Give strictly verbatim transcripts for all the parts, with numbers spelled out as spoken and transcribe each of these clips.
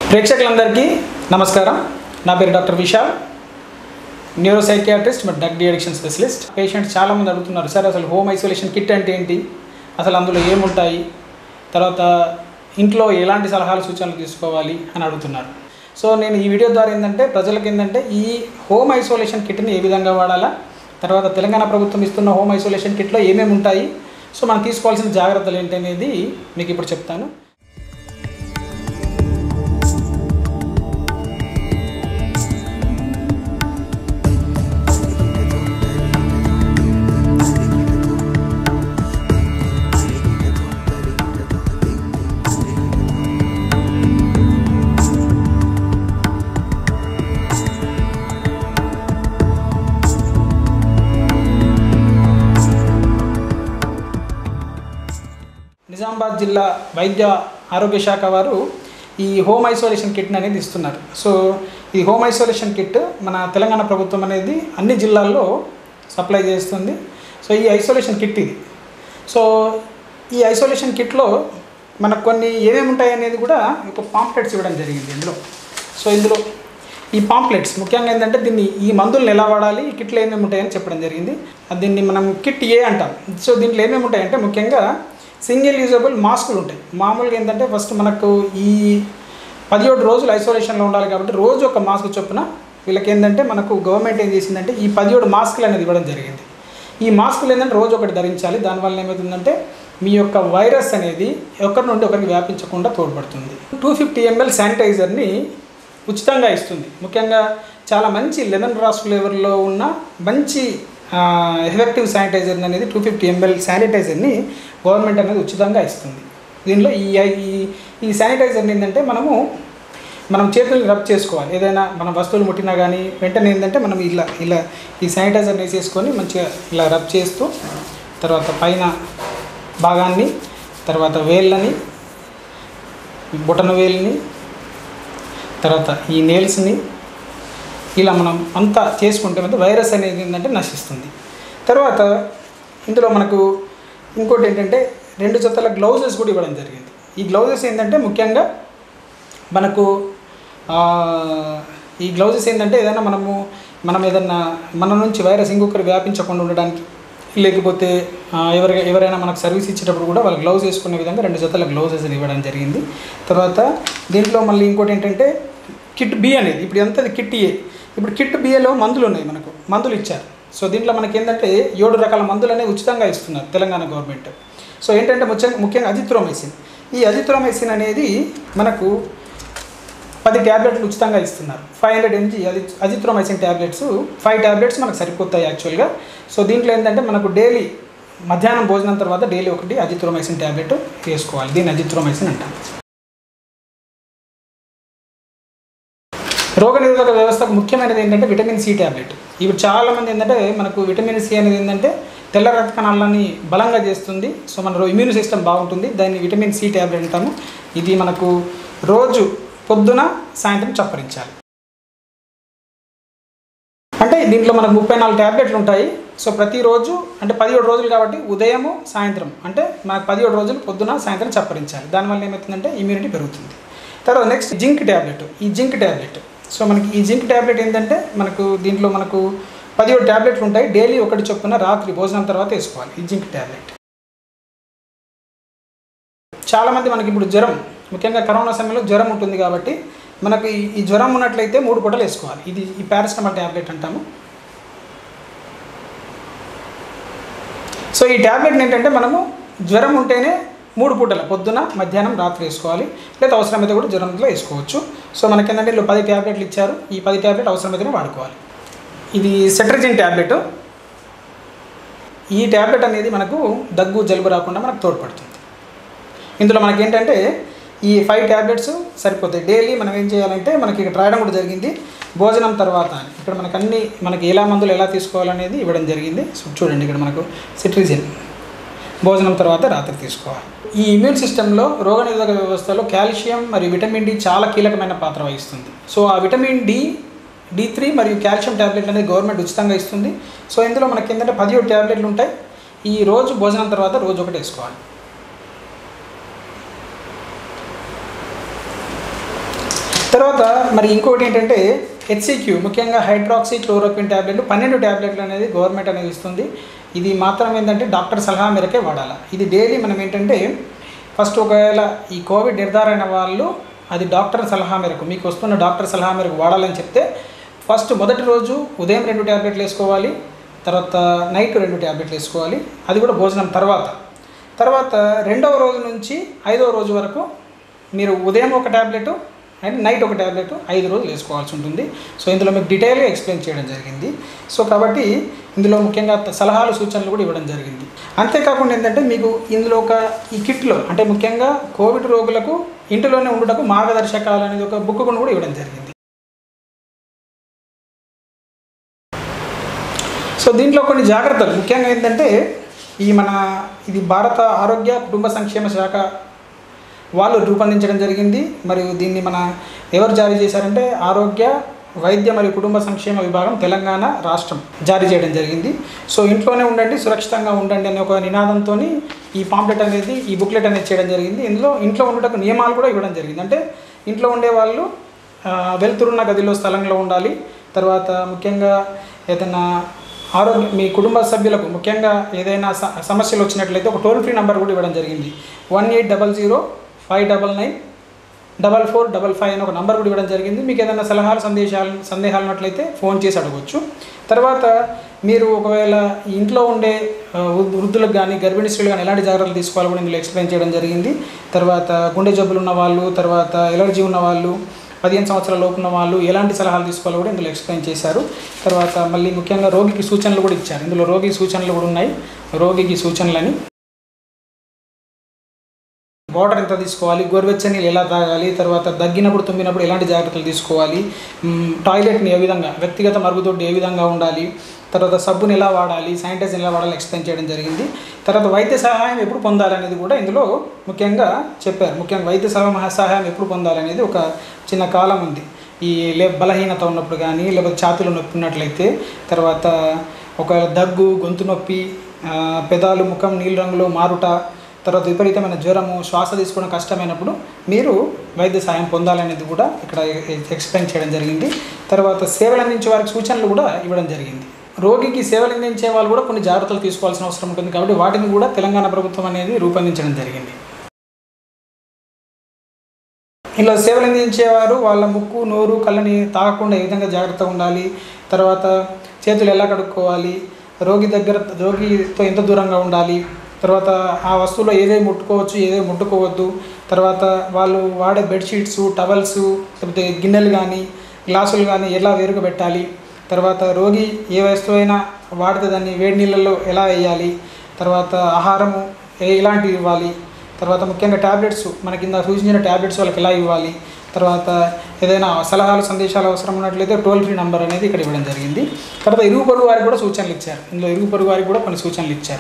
ప్రేక్షకులందరికీ నమస్కారం. నా పేరు డాక్టర్ విశాల్, న్యూరో సైకియాట్రిస్ట్ మరియు డ్రగ్ అడిక్షన్ స్పెషలిస్ట్. పేషెంట్స్ చాలామంది అడుగుతున్నారు, సార్ అసలు హోమ్ ఐసోలేషన్ కిట్ అంటే ఏంటి, అసలు అందులో ఏముంటాయి, తర్వాత ఇంట్లో ఎలాంటి సలహాలు సూచనలు తీసుకోవాలి అని అడుగుతున్నారు. సో నేను ఈ వీడియో ద్వారా ఏంటంటే ప్రజలకు ఏంటంటే ఈ హోమ్ ఐసోలేషన్ కిట్ని ఏ విధంగా వాడాలా, తర్వాత తెలంగాణ ప్రభుత్వం ఇస్తున్న హోమ్ ఐసోలేషన్ కిట్లో ఏమేమి ఉంటాయి, సో మనం తీసుకోవాల్సిన జాగ్రత్తలు ఏంటి అనేది మీకు ఇప్పుడు చెప్తాను. నిజామాబాద్ జిల్లా వైద్య ఆరోగ్య శాఖ వారు ఈ హోమ్ ఐసోలేషన్ కిట్ని అనేది ఇస్తున్నారు. సో ఈ హోమ్ ఐసోలేషన్ కిట్ మన తెలంగాణ ప్రభుత్వం అనేది అన్ని జిల్లాల్లో సప్లై చేస్తుంది. సో ఈ ఐసోలేషన్ కిట్ ఇది. సో ఈ ఐసోలేషన్ కిట్లో మనకు కొన్ని ఏమేమి ఉంటాయి అనేది కూడా ఒక పాంప్లెట్స్ ఇవ్వడం జరిగింది ఇందులో. సో ఇందులో ఈ పాంప్లెట్స్ ముఖ్యంగా ఏంటంటే దీన్ని ఈ మందులను ఎలా వాడాలి, ఈ కిట్లో ఏమేమి ఉంటాయని చెప్పడం జరిగింది. దీన్ని మనం కిట్ ఏ అంటాం. సో దీంట్లో ఏమేమి ఉంటాయంటే ముఖ్యంగా సింగిల్ యూజబుల్ మాస్కులు ఉంటాయి. మామూలుగా ఏంటంటే ఫస్ట్ మనకు ఈ పదిహేడు రోజులు ఐసోలేషన్లో ఉండాలి కాబట్టి రోజు ఒక మాస్క్ చొప్పున వీళ్ళకి ఏంటంటే మనకు గవర్నమెంట్ ఏం చేసిందంటే ఈ పదిహేడు మాస్కులు అనేది ఇవ్వడం జరిగింది. ఈ మాస్కులు ఏంటంటే రోజు ఒకటి ధరించాలి. దానివల్ల ఏమవుతుందంటే మీ యొక్క వైరస్ అనేది ఒకరి నుండి ఒకరికి వ్యాపించకుండా తోడ్పడుతుంది. టూ ఫిఫ్టీ ఎంఎల్ శానిటైజర్ని ఉచితంగా ఇస్తుంది. ముఖ్యంగా చాలా మంచి లెమన్ గ్రాస్ ఫ్లేవర్లో ఉన్న మంచి ఎఫెక్టివ్ శానిటైజర్ అనేది టూ ఫిఫ్టీ ఎంఎల్ శానిటైజర్ని గవర్నమెంట్ అనేది ఉచితంగా ఇస్తుంది. దీనిలో ఈ ఈ శానిటైజర్ని ఏంటంటే మనము మనం చేతులు రబ్ చేసుకోవాలి. ఏదైనా మన వస్తువులు ముట్టినా కానీ వెంటనే ఏంటంటే మనం ఇలా ఇలా ఈ శానిటైజర్ని వేసేసుకొని మంచిగా ఇలా రబ్ చేస్తూ తర్వాత పైన భాగాన్ని, తర్వాత వేళ్ళని, బొటన వేలుని, తర్వాత ఈ నేల్స్ని ఇలా మనం అంతా చేసుకుంటే అంటే వైరస్ అనేది ఏంటంటే నశిస్తుంది. తర్వాత ఇందులో మనకు ఇంకోటి ఏంటంటే రెండు జతల గ్లౌజెస్ కూడా ఇవ్వడం జరిగింది. ఈ గ్లౌజెస్ ఏంటంటే ముఖ్యంగా మనకు ఈ గ్లౌజెస్ ఏంటంటే ఏదైనా మనము మనం ఏదన్నా మన నుంచి వైరస్ ఇంకొకరు వ్యాపించకుండా ఉండడానికి, లేకపోతే ఎవరి ఎవరైనా మనకు సర్వీస్ ఇచ్చేటప్పుడు కూడా వాళ్ళు గ్లౌజ్ వేసుకునే విధంగా రెండు జతల గ్లౌజెస్ ఇవ్వడం జరిగింది. తర్వాత దీంట్లో మళ్ళీ ఇంకోటి ఏంటంటే కిట్ బి అనేది, ఇప్పుడు అంతా కిట్ ఏ. ఇప్పుడు కిట్ బిఏలో మందులు ఉన్నాయి, మనకు మందులు ఇచ్చారు. సో దీంట్లో మనకి ఏంటంటే ఏడు రకాల మందులు అనేవి ఉచితంగా ఇస్తున్నారు తెలంగాణ గవర్నమెంట్. సో ఏంటంటే ముఖ్యంగా ముఖ్యంగా అజిత్రోమైసిన్. ఈ అజిత్రోమైసిన్ అనేది మనకు పది ట్యాబ్లెట్లు ఉచితంగా ఇస్తున్నారు. ఫైవ్ హండ్రెడ్ ఎంజీ అది అజిత్రోమైసిన్ ట్యాబ్లెట్స్ ఫైవ్ ట్యాబ్లెట్స్ మనకు సరిపోతాయి యాక్చువల్గా. సో దీంట్లో ఏంటంటే మనకు డైలీ మధ్యాహ్నం భోజనం తర్వాత డైలీ ఒకటి అజిత్రోమైసిన్ ట్యాబ్లెట్ వేసుకోవాలి. దీన్ని అజిత్రోమైసిన్ అంటాం. రోగనిరోధక వ్యవస్థకు ముఖ్యమైనది ఏంటంటే విటమిన్ సి ట్యాబ్లెట్. ఇవి చాలామంది ఏంటంటే మనకు విటమిన్ సి అనేది ఏంటంటే తెల్ల రక్త కణాలని బలంగా చేస్తుంది. సో మన ఇమ్యూన్ సిస్టమ్ బాగుంటుంది. దాన్ని విటమిన్ సి ట్యాబ్లెట్ అంటాము. ఇది మనకు రోజు పొద్దున సాయంత్రం చప్పరించాలి. అంటే దీంట్లో మనకు ముప్పై నాలుగు ట్యాబ్లెట్లు ఉంటాయి. సో ప్రతిరోజు అంటే పదిహేడు రోజులు కాబట్టి ఉదయము సాయంత్రం అంటే మనకు పదిహేడు రోజులు పొద్దున సాయంత్రం చప్పరించాలి. దానివల్ల ఏమవుతుందంటే ఇమ్యూనిటీ పెరుగుతుంది. తర్వాత నెక్స్ట్ జింక్ ట్యాబ్లెట్. ఈ జింక్ ట్యాబ్లెట్ సో మనకి ఈ జింక్ ట్యాబ్లెట్ ఏంటంటే మనకు దీంట్లో మనకు పదిహేడు ట్యాబ్లెట్లు ఉంటాయి. డైలీ ఒకటి చొప్పున రాత్రి భోజనం తర్వాత వేసుకోవాలి ఈ జింక్ ట్యాబ్లెట్. చాలామంది మనకి ఇప్పుడు జ్వరం, ముఖ్యంగా కరోనా సమయంలో జ్వరం ఉంటుంది కాబట్టి మనకు ఈ జ్వరం ఉన్నట్లయితే మూడు పూటలు వేసుకోవాలి. ఇది ఈ పారాసిటమాల్ ట్యాబ్లెట్ అంటాము. సో ఈ ట్యాబ్లెట్ని ఏంటంటే మనము జ్వరం ఉంటేనే మూడు పూటల పొద్దున మధ్యాహ్నం రాత్రి వేసుకోవాలి, లేదా అవసరమైతే కూడా జ్వరంలో వేసుకోవచ్చు. సో మనకి ఏంటంటే ఇలా పది ట్యాబ్లెట్లు ఇచ్చారు. ఈ పది ట్యాబ్లెట్ అవసరమైతేనే వాడుకోవాలి. ఇది సెట్రిజిన్ ట్యాబ్లెట్. ఈ ట్యాబ్లెట్ అనేది మనకు దగ్గు జలుబు రాకుండా మనకు తోడ్పడుతుంది. ఇందులో మనకి ఏంటంటే ఈ ఫైవ్ ట్యాబ్లెట్స్ సరిపోతాయి. డైలీ మనం ఏం చేయాలంటే మనకి ఇక్కడ రాయడం కూడా జరిగింది భోజనం తర్వాత. ఇక్కడ మనకు అన్ని మనకి ఎలా మందులు ఎలా తీసుకోవాలనేది ఇవ్వడం జరిగింది. సో చూడండి ఇక్కడ మనకు సెట్రిజిన్ భోజనం తర్వాత రాత్రి తీసుకోవాలి. ఈ ఇమ్యూన్ సిస్టంలో రోగనిరోధక వ్యవస్థలో కాల్షియం మరియు విటమిన్ డి చాలా కీలకమైన పాత్ర వహిస్తుంది. సో ఆ విటమిన్ డి డి త్రీ మరియు కాల్షియం ట్యాబ్లెట్లు అనేది గవర్నమెంట్ ఉచితంగా ఇస్తుంది. సో ఇందులో మనకి ఏంటంటే పదిహేడు ట్యాబ్లెట్లు ఉంటాయి. ఈ రోజు భోజనం తర్వాత రోజు ఒకటి వేసుకోవాలి. తర్వాత మరి ఇంకొకటి ఏంటంటే హెచ్సిక్యూ, ముఖ్యంగా హైడ్రాక్సీ క్లోరోక్విన్ ట్యాబ్లెట్లు పన్నెండు ట్యాబ్లెట్లు అనేది గవర్నమెంట్ అనేది ఇస్తుంది. ఇది మాత్రం ఏంటంటే డాక్టర్ సలహా మేరకే వాడాలి. ఇది డైలీ మనం ఏంటంటే ఫస్ట్ ఒకవేళ ఈ కోవిడ్ నిర్ధారణ వాళ్ళు అది డాక్టర్ సలహా మేరకు, మీకు వస్తున్న డాక్టర్ సలహా మేరకు వాడాలని చెప్తే ఫస్ట్ మొదటి రోజు ఉదయం రెండు ట్యాబ్లెట్లు వేసుకోవాలి, తర్వాత నైట్ రెండు ట్యాబ్లెట్లు వేసుకోవాలి, అది కూడా భోజనం తర్వాత. తర్వాత రెండవ రోజు నుంచి ఐదవ రోజు వరకు మీరు ఉదయం ఒక ట్యాబ్లెట్ అండ్ నైట్ ఒక ట్యాబ్లెట్ ఐదు రోజులు వేసుకోవాల్సి ఉంటుంది. సో ఇందులో మీకు డీటెయిల్గా ఎక్స్ప్లెయిన్ చేయడం జరిగింది. సో కాబట్టి ఇందులో ముఖ్యంగా సలహాలు సూచనలు కూడా ఇవ్వడం జరిగింది. అంతేకాకుండా ఏంటంటే మీకు ఇందులో ఒక ఈ కిట్లో అంటే ముఖ్యంగా కోవిడ్ రోగులకు ఇంటిలోనే ఉండటకు మార్గదర్శకాలు అనేది ఒక బుక్ కూడా ఇవ్వడం జరిగింది. సో దీంట్లో కొన్ని జాగ్రత్తలు ముఖ్యంగా ఏంటంటే ఈ మన ఇది భారత ఆరోగ్య కుటుంబ సంక్షేమ శాఖ వాళ్ళు రూపొందించడం జరిగింది. మరియు దీన్ని మన ఎవరు జారీ చేశారంటే ఆరోగ్య వైద్య మరియు కుటుంబ సంక్షేమ విభాగం తెలంగాణ రాష్ట్రం జారీ చేయడం జరిగింది. సో ఇంట్లోనే ఉండండి, సురక్షితంగా ఉండండి అనే ఒక నినాదంతో ఈ పాంప్లెట్ అనేది ఈ బుక్లెట్ అనేది చేయడం జరిగింది. ఇందులో ఇంట్లో ఉండటకు నియమాలు కూడా ఇవ్వడం జరిగింది. అంటే ఇంట్లో ఉండే వాళ్ళు వెలుతురున్న గదిలో స్థలంలో ఉండాలి. తర్వాత ముఖ్యంగా ఏదైనా ఆరోగ్య మీ కుటుంబ సభ్యులకు ముఖ్యంగా ఏదైనా సమస్యలు వచ్చినట్లయితే ఒక టోల్ ఫ్రీ నెంబర్ కూడా ఇవ్వడం జరిగింది. One eight double zero five double nine double four double five అని ఒక నంబర్ కూడా ఇవ్వడం జరిగింది. మీకు ఏదైనా సలహాలు సందేశాలు సందేహాలు ఉన్నట్లయితే ఫోన్ చేసి అడగవచ్చు. తర్వాత మీరు ఒకవేళ ఇంట్లో ఉండే వృద్ధులకు కానీ గర్భిణీ స్త్రీలు కానీ ఎలాంటి జాగ్రత్తలు తీసుకోవాలి కూడా ఇందులో ఎక్స్ప్లెయిన్ చేయడం జరిగింది. తర్వాత గుండె జబ్బులు ఉన్న వాళ్ళు, తర్వాత ఎలర్జీ ఉన్న వాళ్ళు, పదిహేను సంవత్సరాల లోపు ఉన్న వాళ్ళు ఎలాంటి సలహాలు తీసుకోవాలో కూడా ఇందులో ఎక్స్ప్లెయిన్ చేశారు. తర్వాత మళ్ళీ ముఖ్యంగా రోగికి సూచనలు కూడా ఇచ్చారు. ఇందులో రోగి సూచనలు కూడా ఉన్నాయి. రోగికి సూచనలని వాటర్ ఎంత తీసుకోవాలి, గోరువెచ్చని నీళ్ళు ఎలా తాగాలి, తర్వాత దగ్గినప్పుడు తుమ్మినప్పుడు ఎలాంటి జాగ్రత్తలు తీసుకోవాలి, టాయిలెట్ని ఏ విధంగా వ్యక్తిగత మరుగుదొడ్డి ఏ విధంగా ఉండాలి, తర్వాత సబ్బుని ఎలా వాడాలి, శానిటైజర్ ఎలా వాడాలి ఎక్స్ప్లెయిన్ చేయడం జరిగింది. తర్వాత వైద్య సహాయం ఎప్పుడు పొందాలనేది కూడా ఇందులో ముఖ్యంగా చెప్పారు. ముఖ్యంగా వైద్య సహాయం ఎప్పుడు పొందాలనేది ఒక చిన్న కాలం ఉంది. ఈ లే బలహీనత ఉన్నప్పుడు కానీ లేకపోతే ఛాతీలో నొప్పి ఉన్నట్లయితే, తర్వాత ఒక దగ్గు, గొంతు నొప్పి, పెదాలు ముఖం నీళ్ళ రంగులో మారుట, తర్వాత విపరీతమైన జ్వరము, శ్వాస తీసుకోవడం కష్టమైనప్పుడు మీరు వైద్య సహాయం పొందాలనేది కూడా ఇక్కడ ఎక్స్ప్లెయిన్ చేయడం జరిగింది. తర్వాత సేవలు అందించే వారికి సూచనలు కూడా ఇవ్వడం జరిగింది. రోగికి సేవలు అందించే వాళ్ళు కూడా కొన్ని జాగ్రత్తలు తీసుకోవాల్సిన అవసరం ఉంటుంది. కాబట్టి వాటిని కూడా తెలంగాణ ప్రభుత్వం అనేది రూపొందించడం జరిగింది. ఇలా సేవలు అందించేవారు వాళ్ళ ముక్కు, నోరు, కళ్ళని తాగకుండా ఏ విధంగా జాగ్రత్తగా ఉండాలి, తర్వాత చేతులు ఎలా కడుక్కోవాలి, రోగి దగ్గర రోగితో ఎంత దూరంగా ఉండాలి, తర్వాత ఆ వస్తువులో ఏదేవి ముట్టుకోవచ్చు ఏదేవి ముట్టుకోవద్దు, తర్వాత వాళ్ళు వాడే బెడ్షీట్స్, టవల్స్, లేకపోతే గిన్నెలు కానీ గ్లాసులు కానీ ఎలా వేరుగా పెట్టాలి, తర్వాత రోగి ఏ వస్తువైనా వాడితే దాన్ని వేడి నీళ్ళల్లో ఎలా వేయాలి, తర్వాత ఆహారము ఎలాంటివి ఇవ్వాలి, తర్వాత ముఖ్యంగా ట్యాబ్లెట్స్ మన కింద సూచించిన ట్యాబ్లెట్స్ వాళ్ళకి ఎలా ఇవ్వాలి, తర్వాత ఏదైనా సలహాలు సందేశాలు అవసరం ఉన్నట్లయితే టోల్ ఫ్రీ నెంబర్ అనేది ఇక్కడ ఇవ్వడం జరిగింది. తర్వాత ఇరుగు పొరుగు వారికి కూడా సూచనలు ఇచ్చారు. ఇందులో ఇరుగు పొరుగు వారికి కూడా కొన్ని సూచనలు ఇచ్చారు.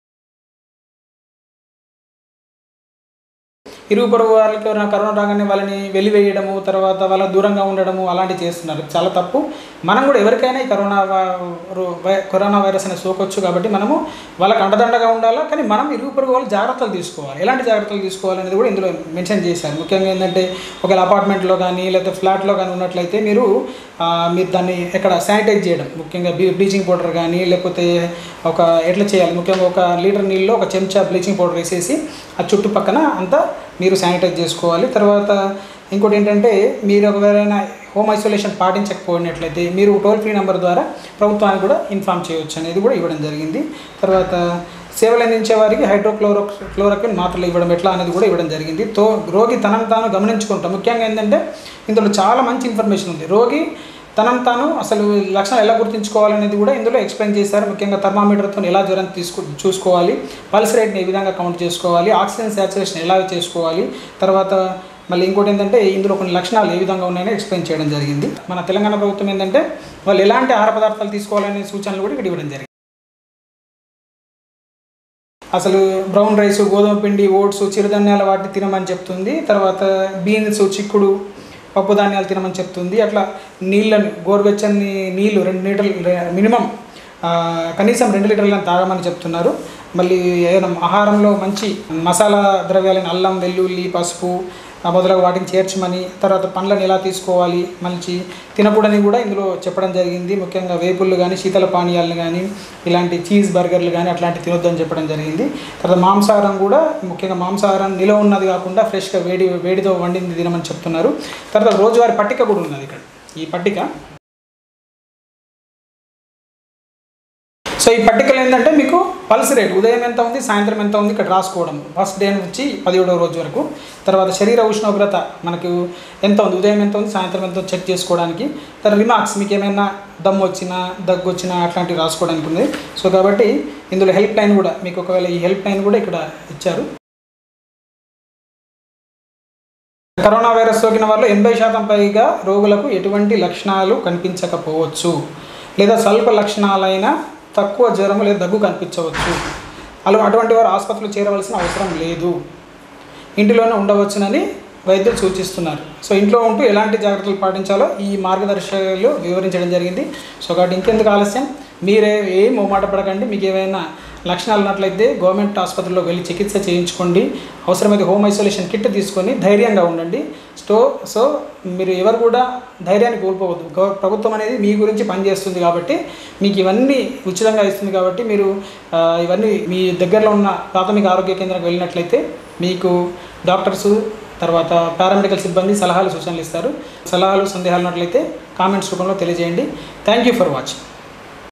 ఇరుగు పొరుగు వాళ్ళకి కరోనా రాగానే వాళ్ళని వెలివేయడము, తర్వాత వాళ్ళ దూరంగా ఉండడము అలాంటివి చేస్తున్నారు. చాలా తప్పు. మనం కూడా ఎవరికైనా ఈ కరోనా కరోనా వైరస్ అనేది సోకొచ్చు. కాబట్టి మనము వాళ్ళకి అండదండగా ఉండాలా, కానీ మనం ఇరుగు పొరుగు వాళ్ళు జాగ్రత్తలు తీసుకోవాలి. ఎలాంటి జాగ్రత్తలు తీసుకోవాలనేది కూడా ఇందులో మెన్షన్ చేశారు. ముఖ్యంగా ఏంటంటే ఒకవేళ అపార్ట్మెంట్లో కానీ లేకపోతే ఫ్లాట్లో కానీ ఉన్నట్లయితే మీరు మీరు దాన్ని ఎక్కడ శానిటైజ్ చేయడం, ముఖ్యంగా బ్లీచింగ్ పౌడర్ కానీ లేకపోతే ఒక ఎట్లా చేయాలి, ముఖ్యంగా ఒక లీటర్ నీళ్ళలో ఒక చెంచా బ్లీచింగ్ పౌడర్ వేసేసి ఆ చుట్టుపక్కన అంతా మీరు శానిటైజ్ చేసుకోవాలి. తర్వాత ఇంకోటి ఏంటంటే మీరు ఒకవేళ హోమ్ ఐసోలేషన్ పాటించకపోయినట్లయితే మీరు టోల్ ఫ్రీ నెంబర్ ద్వారా ప్రభుత్వానికి కూడా ఇన్ఫామ్ చేయవచ్చు అనేది కూడా ఇవ్వడం జరిగింది. తర్వాత సేవలు అందించే వారికి హైడ్రోక్లోరో క్లోరోక్విన్ మాత్రలు ఇవ్వడం ఎట్లా అనేది కూడా ఇవ్వడం జరిగింది. తో రోగి తనను తాను గమనించుకుంటాం. ముఖ్యంగా ఏంటంటే ఇందులో చాలా మంచి ఇన్ఫర్మేషన్ ఉంది. రోగి తనను తాను అసలు లక్షణాలు ఎలా గుర్తించుకోవాలనేది కూడా ఇందులో ఎక్స్ప్లెయిన్ చేశారు. ముఖ్యంగా థర్మామీటర్తో ఎలా జ్వరం తీసుకు చూసుకోవాలి, పల్స్ రేట్ని ఏ విధంగా కౌంట్ చేసుకోవాలి, ఆక్సిజన్ సాచురేషన్ ఎలా చేసుకోవాలి, తర్వాత మళ్ళీ ఇంకోటి ఏంటంటే ఇందులో కొన్ని లక్షణాలు ఏ విధంగా ఉన్నాయని ఎక్స్ప్లెయిన్ చేయడం జరిగింది. మన తెలంగాణ ప్రభుత్వం ఏంటంటే వాళ్ళు ఎలాంటి ఆహార పదార్థాలు తీసుకోవాలనే సూచనలు కూడా ఇక్కడ ఇవ్వడం జరిగింది. అసలు బ్రౌన్ రైస్, గోధుమ పిండి, ఓట్స్, చిరుధాన్యాల వాటిని తినమని చెప్తుంది. తర్వాత బీన్స్, చిక్కుడు, పప్పు ధాన్యాలు తినమని చెప్తుంది. అట్లా నీళ్ళని గోరువెచ్చని నీళ్ళు రెండు లీటర్లు మినిమం కనీసం రెండు లీటర్లను తాగమని చెప్తున్నారు. మళ్ళీ ఏదైనా ఆహారంలో మంచి మసాలా ద్రవ్యాలైన అల్లం, వెల్లుల్లి, పసుపు, మొదలగు వాటిని చేర్చమని, తర్వాత పండ్లను ఎలా తీసుకోవాలి, మంచి తినకూడని కూడా ఇందులో చెప్పడం జరిగింది. ముఖ్యంగా వేపుళ్ళు కానీ, శీతల పానీయాలను కానీ, ఇలాంటి చీజ్ బర్గర్లు కానీ అట్లాంటివి తినొద్దని చెప్పడం జరిగింది. తర్వాత మాంసాహారం కూడా, ముఖ్యంగా మాంసాహారం నిలవ ఉన్నది కాకుండా ఫ్రెష్గా వేడి వేడితో వండింది తినమని చెప్తున్నారు. తర్వాత రోజువారీ పట్టిక కూడా ఉన్నది ఇక్కడ. ఈ పట్టిక సో ఈ పట్టికలు ఏంటంటే మీకు పల్స్ రేట్ ఉదయం ఎంత ఉంది, సాయంత్రం ఎంత ఉంది ఇక్కడ రాసుకోవడం, ఫస్ట్ డే నుంచి పదిహేడవ రోజు వరకు. తర్వాత శరీర ఉష్ణోగ్రత మనకు ఎంత ఉంది, ఉదయం ఎంత ఉంది, సాయంత్రం ఎంత చెక్ చేసుకోవడానికి. తర్వాత రిమార్క్స్, మీకు ఏమైనా దమ్ము వచ్చినా, దగ్గు వచ్చినా అట్లాంటివి రాసుకోవడానికి ఉంది. సో కాబట్టి ఇందులో హెల్ప్ లైన్ కూడా మీకు, ఒకవేళ ఈ హెల్ప్ లైన్ కూడా ఇక్కడ ఇచ్చారు. కరోనా వైరస్ సోకిన వారిలో ఎనభై శాతం పైగా రోగులకు ఎటువంటి లక్షణాలు కనిపించకపోవచ్చు, లేదా స్వల్ప లక్షణాలైన తక్కువ జ్వరం లేదా దగ్గు కనిపించవచ్చు. అలా అటువంటి వారు ఆసుపత్రిలో చేరవలసిన అవసరం లేదు, ఇంటిలోనే ఉండవచ్చునని వైద్యులు సూచిస్తున్నారు. సో ఇంట్లో ఉంటూ ఎలాంటి జాగ్రత్తలు పాటించాలో ఈ మార్గదర్శకాలు వివరించడం జరిగింది. సో కాబట్టి ఇంకెందుకు ఆలస్యం, మీరే ఏం మొహమాట పడకండి. మీకు ఏమైనా లక్షణాలు ఉన్నట్లయితే గవర్నమెంట్ ఆసుపత్రిలో వెళ్ళి చికిత్స చేయించుకోండి. అవసరమైతే హోమ్ ఐసోలేషన్ కిట్ తీసుకొని ధైర్యంగా ఉండండి. సో సో మీరు ఎవరు కూడా ధైర్యాన్ని కోల్పోవద్దు. ప్రభుత్వం అనేది మీ గురించి పనిచేస్తుంది కాబట్టి, మీకు ఇవన్నీ ఉచితంగా ఇస్తుంది కాబట్టి, మీరు ఇవన్నీ మీ దగ్గరలో ఉన్న ప్రాథమిక ఆరోగ్య కేంద్రానికి వెళ్ళినట్లయితే మీకు డాక్టర్సు, తర్వాత పారామెడికల్ సిబ్బంది సలహాలు సూచనలు ఇస్తారు. సలహాలు సందేహాలు ఉన్నట్లయితే కామెంట్స్ రూపంలో తెలియజేయండి. Thank you for watching.